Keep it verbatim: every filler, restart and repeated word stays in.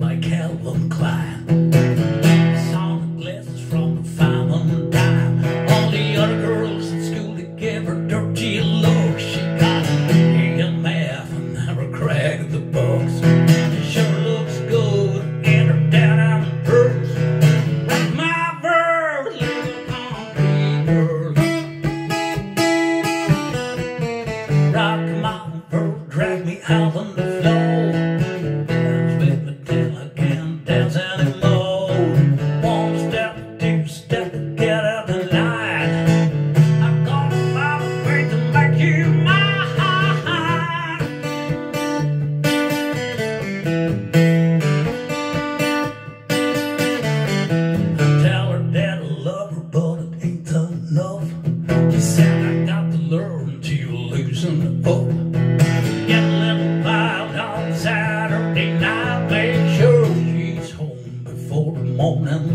by Calvin Klein. Sunglasses from the five and dime. All the other girls at school that gave her dirty looks. She got an A in math and never cracked the books. She sure looks good and her down on the purse. Like my verb, little concrete girl. Rock my verb, drag me out on the floor. She said I got to learn to loosen up. Get a little wild on Saturday night. Make sure she's home before the morning